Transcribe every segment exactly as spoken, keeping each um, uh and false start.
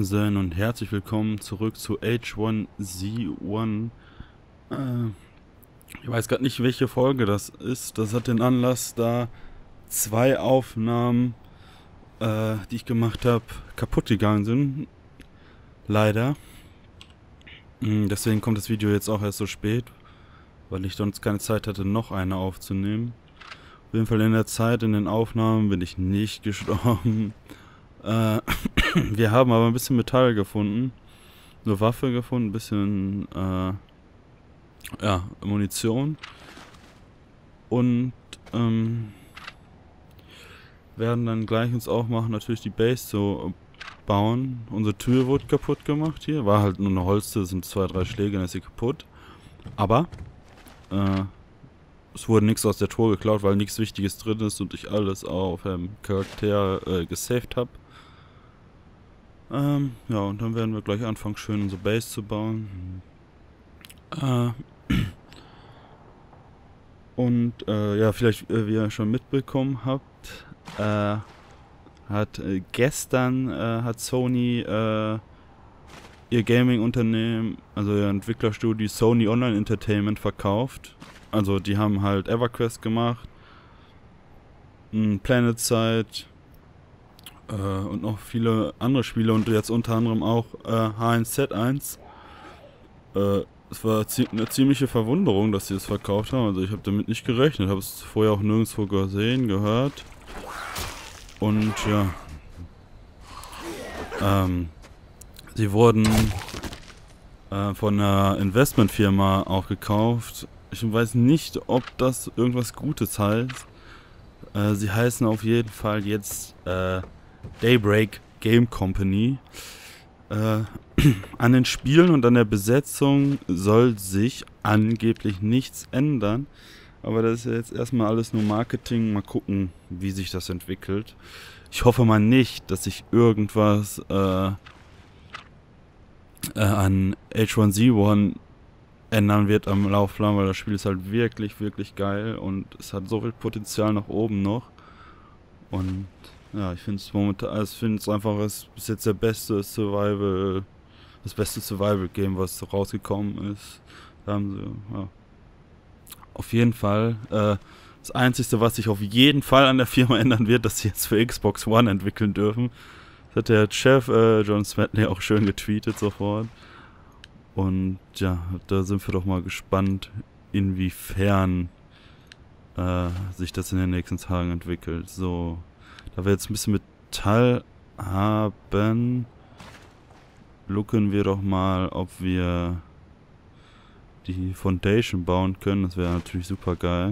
Sinne und herzlich willkommen zurück zu H eins Z eins. Äh, ich weiß gerade nicht, welche Folge das ist. Das hat den Anlass, da zwei Aufnahmen, äh, die ich gemacht habe, kaputt gegangen sind. Leider. Deswegen kommt das Video jetzt auch erst so spät, weil ich sonst keine Zeit hatte, noch eine aufzunehmen. Auf jeden Fall in der Zeit, in den Aufnahmen bin ich nicht gestorben. Äh, wir haben aber ein bisschen Metall gefunden, eine Waffe gefunden, ein bisschen äh, ja, Munition und ähm, werden dann gleich uns auch machen, natürlich die Base so bauen. Unsere Tür wurde kaputt gemacht hier, war halt nur eine Holztür, sind zwei, drei Schläge, dann ist sie kaputt. Aber äh, es wurde nichts aus der Truhe geklaut, weil nichts Wichtiges drin ist und ich alles auf dem Charakter äh, gesaved habe. Ähm, ja, und dann werden wir gleich anfangen, schön unsere Base zu bauen. Äh, und äh, ja, vielleicht, äh, wie ihr schon mitbekommen habt, äh, hat äh, gestern äh, hat Sony äh, ihr Gaming-Unternehmen, also ihr Entwicklerstudio Sony Online Entertainment verkauft. Also die haben halt EverQuest gemacht, PlanetSide äh, und noch viele andere Spiele und jetzt unter anderem auch äh, H eins Z eins. Äh, es war zie eine ziemliche Verwunderung, dass sie es verkauft haben. Also ich habe damit nicht gerechnet, habe es vorher auch nirgendwo gesehen, gehört. Und ja, ähm, sie wurden äh, von einer Investmentfirma auch gekauft. Ich weiß nicht, ob das irgendwas Gutes heißt. Äh, sie heißen auf jeden Fall jetzt äh, Daybreak Game Company. Äh, an den Spielen und an der Besetzung soll sich angeblich nichts ändern. Aber das ist ja jetzt erstmal alles nur Marketing. Mal gucken, wie sich das entwickelt. Ich hoffe mal nicht, dass sich irgendwas äh, äh, an H eins Z eins ändern wird am Laufplan, weil das Spiel ist halt wirklich, wirklich geil und es hat so viel Potenzial nach oben noch. Und ja, ich finde es momentan, ich finde es einfach, es ist bis jetzt der beste Survival, das beste Survival-Game, was rausgekommen ist. Da haben sie, ja. Auf jeden Fall, äh, das Einzige, was sich auf jeden Fall an der Firma ändern wird, dass sie jetzt für Xbox One entwickeln dürfen. Das hat der Chef, äh, John Smedley, auch schön getweetet sofort. Und ja, da sind wir doch mal gespannt, inwiefern äh, sich das in den nächsten Tagen entwickelt. So, da wir jetzt ein bisschen Metall haben, gucken wir doch mal, ob wir die Foundation bauen können. Das wäre natürlich super geil.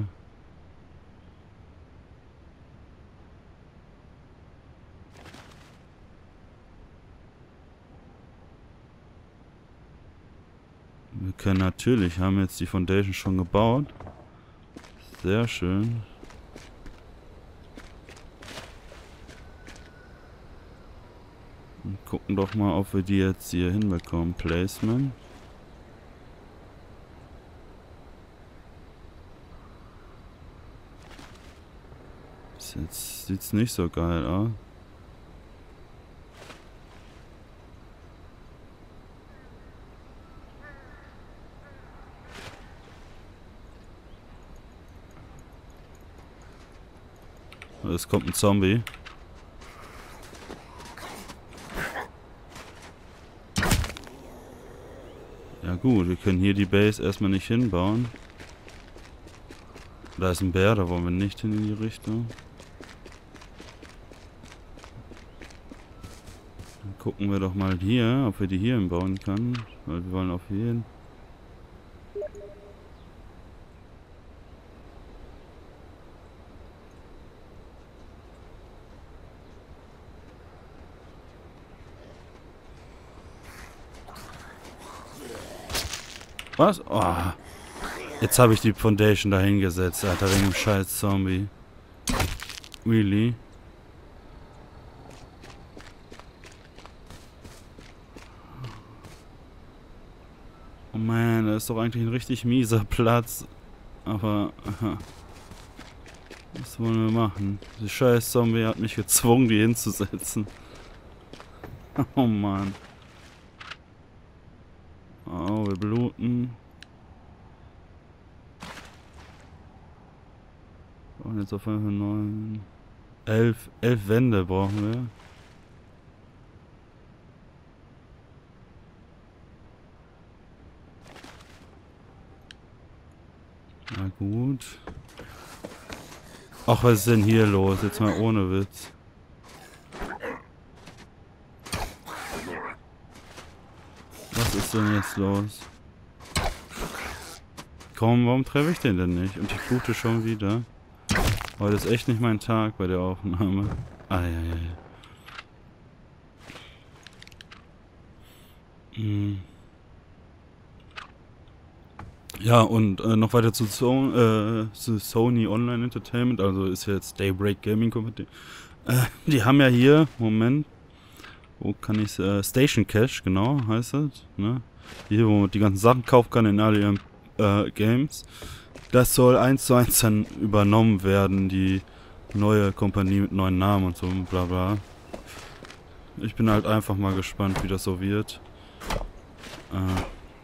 Wir können natürlich, haben jetzt die Foundation schon gebaut. Sehr schön. Und gucken doch mal, ob wir die jetzt hier hinbekommen. Placement. Jetzt sieht's nicht so geil aus. Es kommt ein Zombie. Ja gut, wir können hier die Base erstmal nicht hinbauen. Da ist ein Bär, da wollen wir nicht hin in die Richtung. Dann gucken wir doch mal hier, ob wir die hier hinbauen können. Weil wir wollen auf jeden. Was? Oh. Jetzt habe ich die Foundation da hingesetzt, Alter, wegen dem scheiß Zombie. Really? Oh man, das ist doch eigentlich ein richtig mieser Platz. Aber, aha. Was wollen wir machen? Der scheiß Zombie hat mich gezwungen, die hinzusetzen. Oh Mann. Oh, wir bluten. Und jetzt auf jeden Fall neun. Elf, elf Wände brauchen wir. Na gut. Ach, was ist denn hier los? Jetzt mal ohne Witz. Was ist denn jetzt los? Komm, warum treffe ich den denn nicht? Und ich blute schon wieder. Heute ist echt nicht mein Tag bei der Aufnahme. Ah, ja, ja, ja. Hm. Ja, und äh, noch weiter zu, so äh, zu Sony Online Entertainment, also ist jetzt Daybreak Gaming Company. Äh, die haben ja hier, Moment, wo kann ich äh, Station Cash, genau, heißt das, ne? Hier, wo man die ganzen Sachen kaufen kann in all ihren äh, Games. Das soll eins zu eins dann übernommen werden, die neue Kompanie mit neuen Namen und so, bla bla. Ich bin halt einfach mal gespannt, wie das so wird. Äh,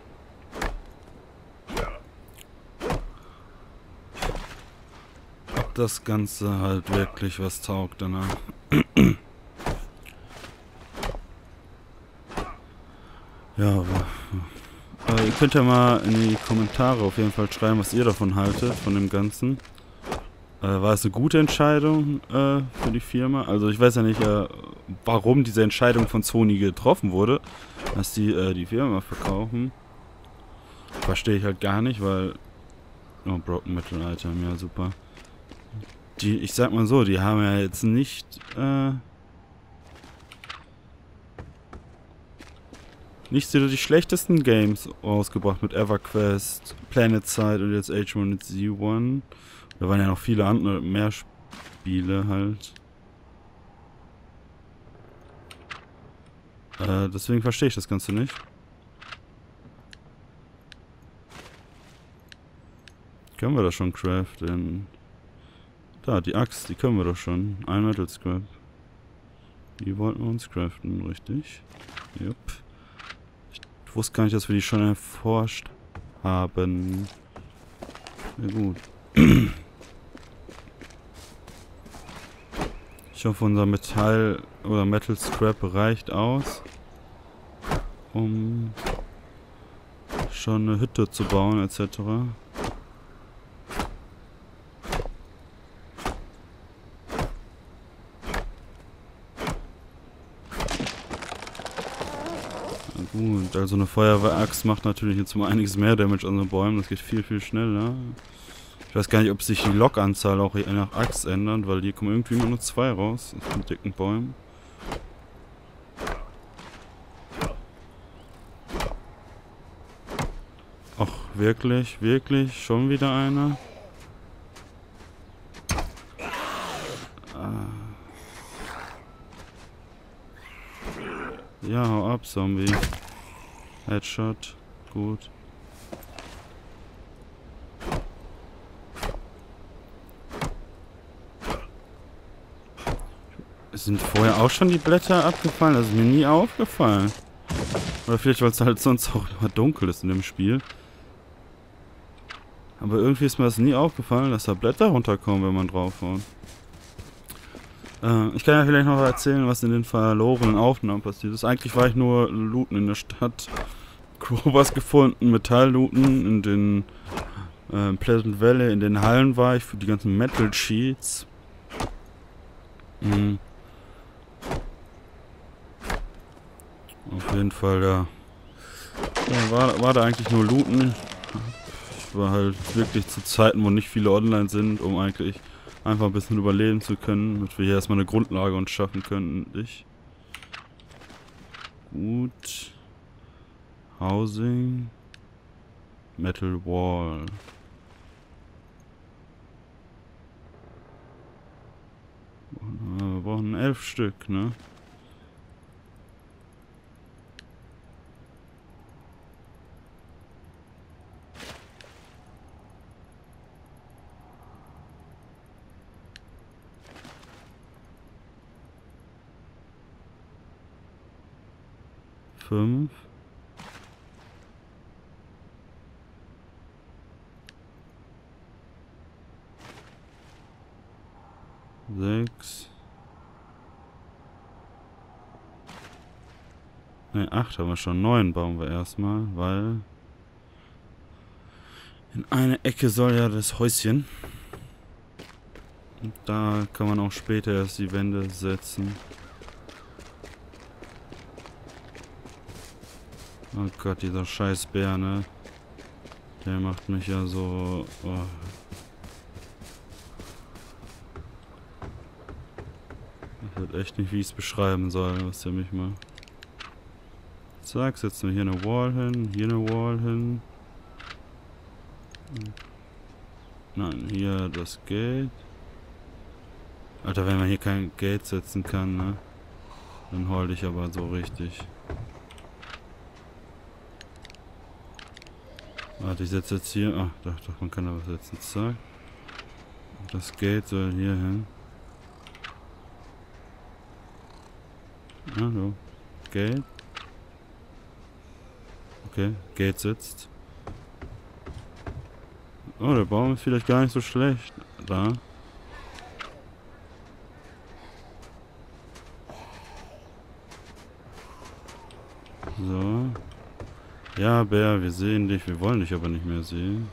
ob das Ganze halt wirklich was taugt danach. Ja, aber äh, ihr könnt ja mal in die Kommentare auf jeden Fall schreiben, was ihr davon haltet, von dem Ganzen. Äh, war es eine gute Entscheidung äh, für die Firma? Also ich weiß ja nicht, äh, warum diese Entscheidung von Sony getroffen wurde, dass die äh, die Firma verkaufen. Verstehe ich halt gar nicht, weil... Oh, Broken Metal Item, ja super. Die, ich sag mal so, die haben ja jetzt nicht... Äh, nicht so die schlechtesten Games rausgebracht mit EverQuest, PlanetSide und jetzt H eins Z eins. Da waren ja noch viele andere, mehr Spiele halt. Äh, deswegen verstehe ich das Ganze nicht. Können wir das schon craften? Da, die Axt, die können wir doch schon. Ein Metal Scrap. Die wollten wir uns craften, richtig? Jupp. Ich wusste gar nicht, dass wir die schon erforscht haben. Na gut. Ich hoffe, unser Metall oder Metal Scrap reicht aus, um schon eine Hütte zu bauen, et cetera. Na gut, also eine Feuerwehraxt macht natürlich jetzt um einiges mehr Damage an den Bäumen. Das geht viel, viel schneller. Ich weiß gar nicht, ob sich die Lokanzahl auch je nach Axt ändert, weil hier kommen irgendwie immer nur zwei raus von dicken Bäumen. Ach, wirklich, wirklich, schon wieder einer? Ah. Ja, hau ab, Zombie. Headshot, gut. Sind vorher auch schon die Blätter abgefallen? Das ist mir nie aufgefallen. Oder vielleicht, weil es halt sonst auch immer dunkel ist in dem Spiel. Aber irgendwie ist mir das nie aufgefallen, dass da Blätter runterkommen, wenn man draufhaut. Äh, ich kann ja vielleicht noch erzählen, was in den verlorenen Aufnahmen passiert ist. Eigentlich war ich nur looten in der Stadt. Was gefunden, Metall-Looten in den äh, Pleasant Valley, in den Hallen war ich für die ganzen Metal Sheets. Mhm. Auf jeden Fall, ja. ja war, war da eigentlich nur looten. Ich war halt wirklich zu Zeiten, wo nicht viele online sind, um eigentlich einfach ein bisschen überleben zu können, damit wir hier erstmal eine Grundlage uns schaffen können. Ich. Gut. Housing. Metal Wall. Wir brauchen elf Stück, ne? fünf. Sechs. Ne, acht haben wir schon. Neun bauen wir erstmal, weil in eine Ecke soll ja das Häuschen. Und da kann man auch später erst die Wände setzen. Oh Gott, dieser scheiß Bär, ne? Der macht mich ja so... Oh. Ich weiß echt nicht, wie ich es beschreiben soll, was der mich macht. Zack, setzen wir hier eine Wall hin, hier eine Wall hin. Nein, hier das Gate. Alter, wenn man hier kein Gate setzen kann, ne? Dann heul ich aber so richtig. Warte, ich setze jetzt hier... Ach, doch, doch, man kann da was setzen. Zack. Das Gate soll hier hin. Hallo. Gate. Okay, Gate sitzt. Oh, der Baum ist vielleicht gar nicht so schlecht. Da. So. Ja, Bär, wir sehen dich. Wir wollen dich aber nicht mehr sehen.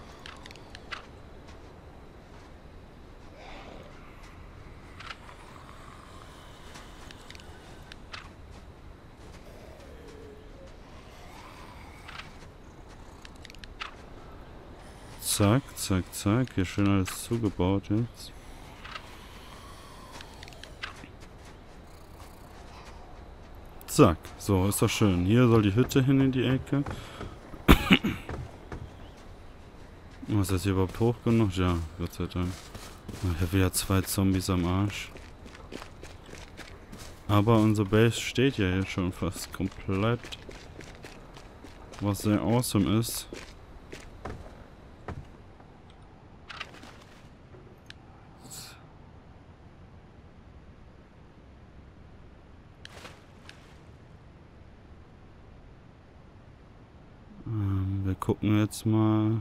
Zack, zack, zack. Hier schön alles zugebaut jetzt. Zack. So, ist doch schön. Hier soll die Hütte hin in die Ecke. Was ist das hier überhaupt hoch genug? Ja, Gott sei Dank. Ich habe wieder zwei Zombies am Arsch. Aber unser Base steht ja jetzt schon fast komplett. Was sehr awesome ist. Ähm, wir gucken jetzt mal.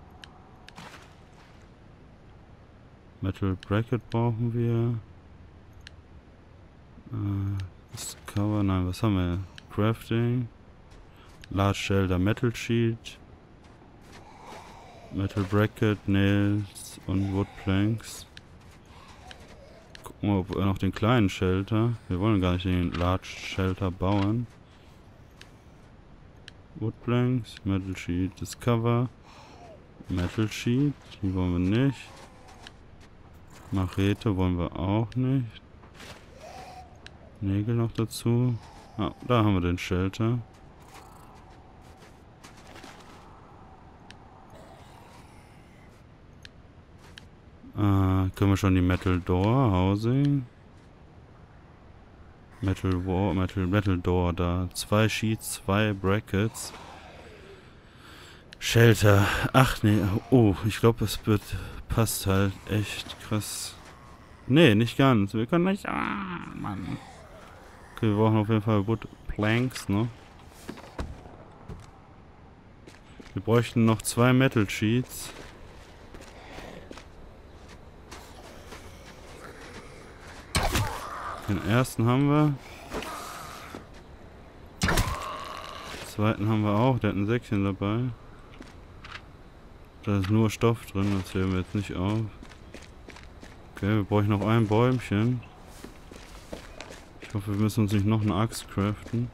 Metal Bracket brauchen wir. Äh, das Cover, nein, was haben wir? Crafting. Large Shelter Metal Sheet. Metal Bracket, Nails und Wood Planks. Gucken wir, ob wir noch den kleinen Shelter. Wir wollen gar nicht den Large Shelter bauen. Wood Planks, Metal Sheet, das Cover. Metal Sheet, die wollen wir nicht. Machete wollen wir auch nicht. Nägel noch dazu. Ah, da haben wir den Shelter. Äh, können wir schon die Metal Door, Housing. Metal Wall, Metal, Metal Door da. Zwei Sheets, zwei Brackets. Shelter. Ach nee, oh, ich glaube es wird, passt halt echt krass. Nee, nicht ganz. Wir können nicht... Ah, Mann. Okay, wir brauchen auf jeden Fall Wood Planks, ne? Wir bräuchten noch zwei Metal Sheets. Den ersten haben wir. Den zweiten haben wir auch. Der hat ein Säckchen dabei. Da ist nur Stoff drin, das heben wir jetzt nicht auf. Okay, wir brauchen noch ein Bäumchen. Ich hoffe, wir müssen uns nicht noch eine Axt craften.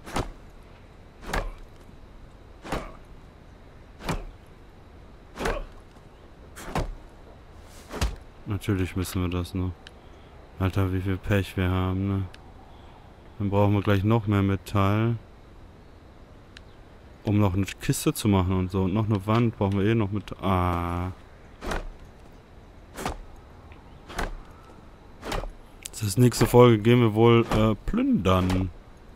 Natürlich müssen wir das noch. Alter, wie viel Pech wir haben, ne? Dann brauchen wir gleich noch mehr Metall. Um noch eine Kiste zu machen und so. Und noch eine Wand brauchen wir eh noch mit... Ah. Das ist nächste Folge. Gehen wir wohl äh, plündern.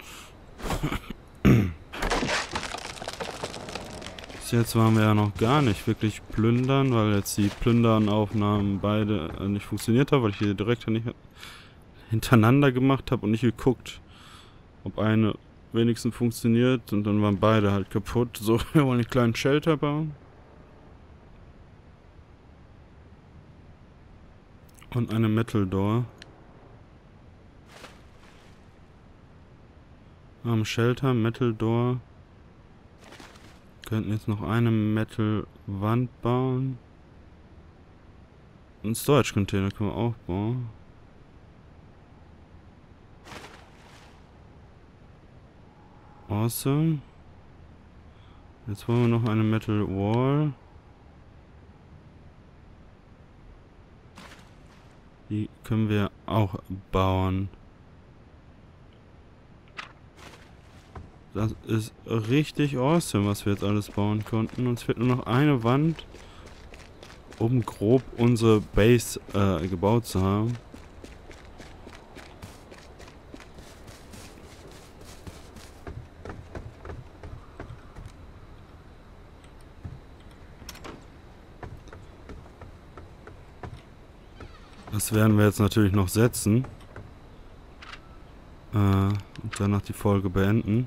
Bis jetzt waren wir ja noch gar nicht wirklich plündern, weil jetzt die Plündern-Aufnahmen beide äh, nicht funktioniert haben, weil ich die direkt nicht hintereinander gemacht habe und nicht geguckt, ob eine wenigstens funktioniert. Und dann waren beide halt kaputt. So, wir wollen einen kleinen Shelter bauen. Und eine Metal Door. Am Shelter, Metal Door. Könnten jetzt noch eine Metal Wand bauen. Einen Storage Container können wir auch bauen. Awesome. Jetzt wollen wir noch eine Metal Wall. Die können wir auch bauen. Das ist richtig awesome, was wir jetzt alles bauen konnten. Uns fehlt nur noch eine Wand, um grob unsere Base äh, gebaut zu haben. Das werden wir jetzt natürlich noch setzen. Äh, und danach die Folge beenden.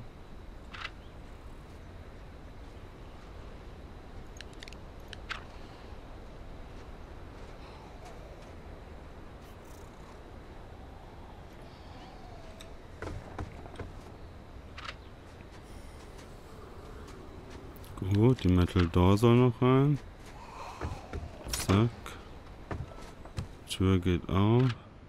Gut, die Metal Door soll noch rein. Zack. Tür geht auf.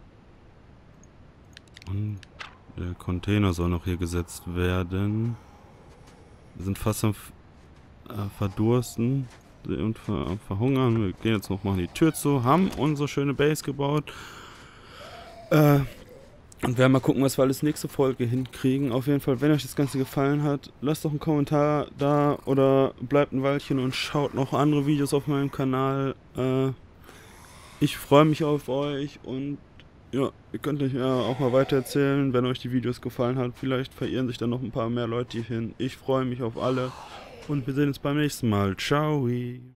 Und der Container soll noch hier gesetzt werden. Wir sind fast am äh, Verdursten und ver am Verhungern. Wir gehen jetzt noch mal die Tür zu. Haben unsere schöne Base gebaut. Äh, und werden mal gucken, was wir alles nächste Folge hinkriegen. Auf jeden Fall, wenn euch das Ganze gefallen hat, lasst doch einen Kommentar da oder bleibt ein Weilchen und schaut noch andere Videos auf meinem Kanal. Äh, ich freue mich auf euch und ja, ihr könnt euch ja auch mal weiter erzählen, wenn euch die Videos gefallen hat. Vielleicht verirren sich dann noch ein paar mehr Leute hierhin. Ich freue mich auf alle und wir sehen uns beim nächsten Mal. Ciao!